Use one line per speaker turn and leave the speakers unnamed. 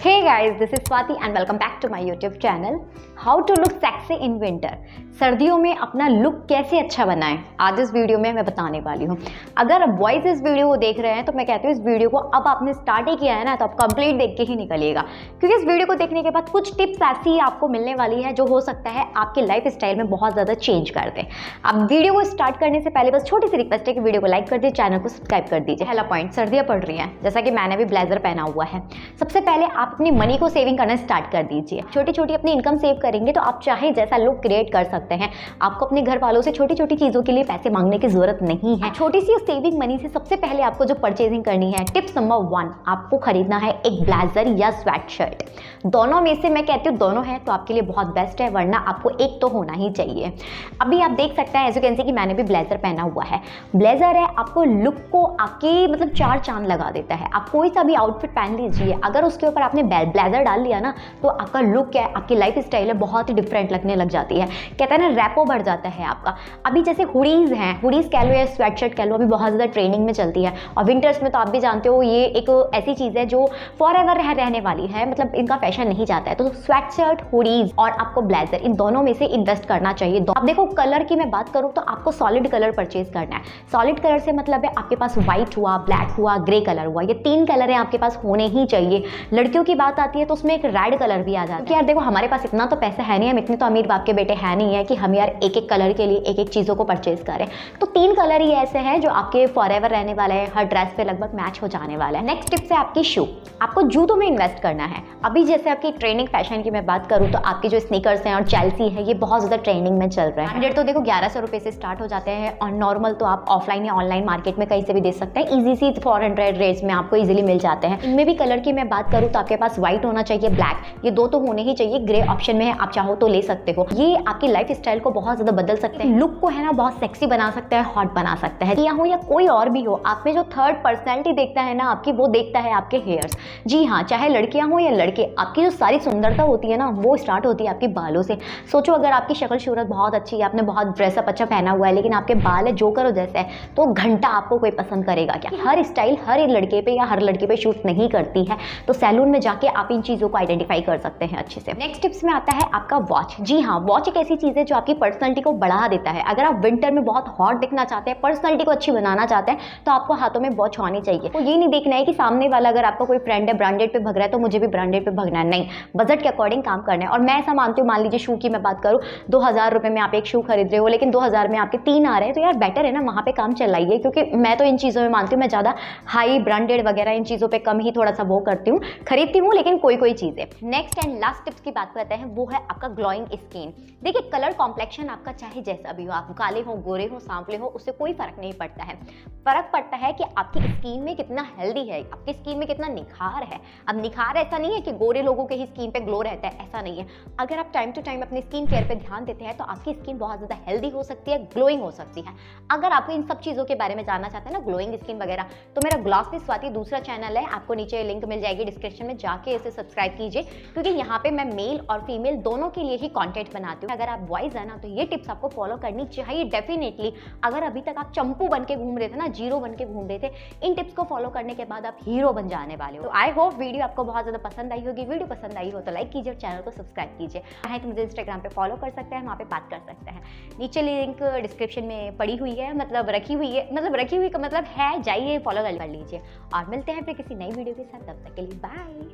Hey guys, this is Swati and welcome back to my YouTube channel. How to look sexy in winter. सर्दियों में अपना look कैसे अच्छा बनाएं, आज इस वीडियो में मैं बताने वाली हूँ। अगर आप बॉयज इस वीडियो को देख रहे हैं तो मैं कहती हूँ इस वीडियो को अब आपने स्टार्ट ही किया है ना, तो आप कंप्लीट देख के ही निकलिएगा, क्योंकि इस वीडियो को देखने के बाद कुछ टिप्स ऐसी आपको मिलने वाली है जो हो सकता है आपके लाइफ स्टाइल में बहुत ज़्यादा चेंज कर दे। अब वीडियो को स्टार्ट करने से पहले बस छोटी सी रिक्वेस्ट है कि वीडियो को लाइक कर दीजिए, चैनल को सब्सक्राइब कर दीजिए। पहला पॉइंट, सर्दियाँ पड़ रही हैं, जैसा कि मैंने भी ब्लेजर पहना हुआ है। सबसे पहले आप अपनी मनी को सेविंग करना स्टार्ट कर दीजिए। छोटी छोटी अपनी इनकम सेव करेंगे तो आप चाहे जैसा लुक क्रिएट कर सकते हैं। आपको अपने घर वालों से छोटी छोटी चीज़ों के लिए पैसे मांगने की जरूरत नहीं है। छोटी सी सेविंग मनी से सबसे पहले आपको जो परचेजिंग करनी है, टिप्स नंबर 1, आपको खरीदना है एक ब्लेजर या स्वेट शर्ट। दोनों में से मैं कहती हूँ दोनों है तो आपके लिए बहुत बेस्ट है, वरना आपको एक तो होना ही चाहिए। अभी आप देख सकते हैं एज यू कैन सी कि मैंने भी ब्लेजर पहना हुआ है। ब्लेजर है आपको लुक को आपकी मतलब 4 चांद लगा देता है। आप कोई सा भी आउटफिट पहन लीजिए, अगर उसके ऊपर आपने ब्लेजर डाल लिया ना तो आपका लुक है, आपकी लाइफ स्टाइल है बहुत ही डिफरेंट लगने लग जाती है। कहते हैं ना रैपो बढ़ जाता है आपका। अभी जैसे हुडीज हैं, हुडीज कह लो या स्वेट शर्ट कह लो, अभी बहुत ज़्यादा ट्रेंडिंग में चलती है। और विंटर्स में तो आप भी जानते हो ये एक ऐसी चीज़ है जो फॉर एवर रहने वाली है, मतलब इनका फैशन नहीं जाता है। तो स्वेट शर्ट, हुडीज और आपको ब्लेजर, इन दोनों में से इन्वेस्ट करना चाहिए। अब देखो कलर की मैं बात करूँ तो आपको सॉलिड कलर परचेज करना है। सॉलिड कलर से मतलब है आपके पास व्हाइट हुआ, ब्लैक हुआ, ग्रे कलर हुआ, ये 3 कलर हैं आपके पास होने ही चाहिए। लड़कियों की बात आती है तो उसमें एक रेड कलर भी आ जाता है, क्योंकि यार देखो हमारे पास इतना तो पैसा है नहीं, हम इतने तो अमीर बाप के बेटे हैं नहीं है कि हम यार एक एक कलर के लिए एक एक चीज़ों को परचेज करें। तो 3 कलर ही ऐसे हैं जो आपके फॉर एवर रहने वाले हैं, हर ड्रेस पे लगभग मैच हो जाने वाला है। नेक्स्ट टिप है आपकी शू। आपको जूतों में इन्वेस्ट करना है। अभी जैसे आपकी ट्रेंडिंग फैशन की मैं बात करूँ तो आपकी जो स्नीकर्स हैं और चेल्सी है, ये बहुत ज़्यादा ट्रेंडिंग में चल रहे हैं। ब्रांडेड तो देखो 1100 रुपये से स्टार्ट हो जाते हैं और नॉर्मल तो आप ऑफलाइन या ऑनलाइन मार्केट में कहीं से भी दे सकते हैं। ईजी सी 400 रेट्स में आपको ईजिली मिल जाते हैं। इनमें भी कलर की मैं बात करूँ तो आपके पास व्हाइट होना चाहिए, ब्लैक, ये 2 तो होने ही चाहिए। ग्रे ऑप्शन में है, आप चाहो तो ले सकते हो। ये आपकी लाइफ स्टाइल को बहुत ज़्यादा बदल सकते हैं, लुक को है ना बहुत सेक्सी बना सकता है, हॉट बना सकता है। या हो या कोई और भी हो, आप में जो थर्ड पर्सनैलिटी देखता है ना आपकी, वो देखता है आपके हेयर्स। जी हाँ, चाहे लड़कियां हो या लड़के, आपकी जो सारी सुंदरता होती है ना वो स्टार्ट होती है आपके बालों से। सोचो अगर आपकी शक्ल सूरत बहुत अच्छी है, आपने बहुत ड्रेसअप अच्छा पहना हुआ है, लेकिन आपके बाल है जोकर जैसे है, तो घंटा आपको कोई पसंद करेगा क्या? हर स्टाइल हर एक लड़के पे या हर लड़के पे शूट नहीं करती है, तो सैलून में जाके आप इन चीज़ों को आइडेंटिफाई कर सकते हैं अच्छे से। नेक्स्ट टिप्स में आता है आपका वॉच। जी हाँ, वॉच एक ऐसी चीज़ है जो आपकी पर्सनैलिटी को बढ़ा देता है। अगर आप विंटर में बहुत हॉट दिखना चाहते हैं, पर्सनैलिटी को अच्छी बनाना चाहते हैं, तो आपको हाथों में वॉच होनी चाहिए। तो ये नहीं देखना है कि सामने वाला अगर आपका कोई फ्रेंड है ब्रांडेड पे भग रहा है तो मुझे भी ब्रांडेड पे भगना है, नहीं, बजट के अकॉर्डिंग काम करना है। और मैं ऐसा मानती हूँ, मान लीजिए शू की मैं बात करूँ, 2000 रुपये में आप एक शू खरीद रहे हो, लेकिन 2000 में आपके 3 आ रहे हैं, तो यार बेटर है ना वहाँ पे काम चलाइए। क्योंकि मैं तो इन चीज़ों में मानती हूँ, मैं ज़्यादा हाई ब्रांडेड वगैरह इन चीज़ों पर कम ही थोड़ा सा वो करती हूँ, खरीदती हूँ, लेकिन कोई चीज़ें। नेक्स्ट एंड लास्ट टिप्स की बात करते हैं, वो है आपका ग्लोइंग स्किन। देखिए कलर कॉम्प्लेक्शन आपका चाहे जैसा भी हो, आप काले हो, गोरे हो, सांवले हो, उससे कोई फर्क नहीं पड़ता है। फर्क पड़ता है कि आपकी स्किन में कितना हेल्दी है, आपकी स्किन में कितना निखार है। अब निखार ऐसा नहीं है कि गोरे लोगों के ही स्किन पे ग्लो रहता है, ऐसा नहीं है। अगर आप टाइम टू टाइम अपनी स्किन केयर पे ध्यान देते हैं तो आपकी स्किन बहुत ज़्यादा हेल्दी हो सकती है, ग्लोइंग हो सकती है। अगर आपको इन सब चीज़ों के बारे में जानना चाहते हैं ना, ग्लोइंग स्किन वगैरह, तो मेरा ग्लॉस विद स्वाति दूसरा चैनल है, आपको नीचे लिंक मिल जाएगी डिस्क्रिप्शन में, जाके इसे सब्सक्राइब कीजिए, क्योंकि यहाँ पे मैं मेल और फीमेल दोनों के लिए ही कंटेंट बनाती हूँ। अगर आप बॉयज है ना तो ये टिप्स आपको फॉलो करनी चाहिए डेफिनेटली। अगर अभी तक आप चंपू बन के घूम रहे थे ना, जीरो बन के घूम रहे थे, इन टिप्स को फॉलो करने के बाद आप हीरो बन जाने वाले हो। तो आई होप वीडियो आपको बहुत ज़्यादा पसंद आई होगी। वीडियो पसंद आई हो तो लाइक कीजिए और चैनल को सब्सक्राइब कीजिए। चाहे तो मुझे इंस्टाग्राम पे फॉलो कर सकते हैं, वहाँ पे बात कर सकते हैं। नीचे लिंक डिस्क्रिप्शन में पड़ी हुई है, मतलब रखी हुई है, मतलब रखी हुई का मतलब है, जाइए फॉलो कर लीजिए। और मिलते हैं फिर किसी नई वीडियो के साथ, तब तक के लिए बाय।